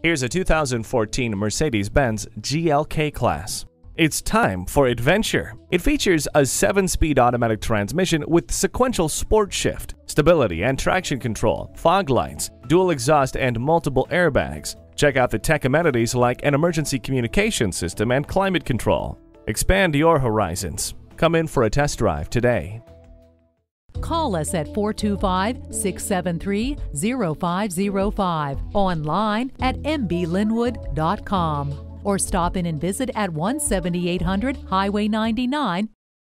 Here's a 2014 Mercedes-Benz GLK class. It's time for adventure. It features a 7-speed automatic transmission with sequential sport shift, stability and traction control, fog lights, dual exhaust and multiple airbags. Check out the tech amenities like an emergency communication system and climate control. Expand your horizons. Come in for a test drive today. Call us at 425-673-0505, online at mblynnwood.com, or stop in and visit at 17800 Highway 99,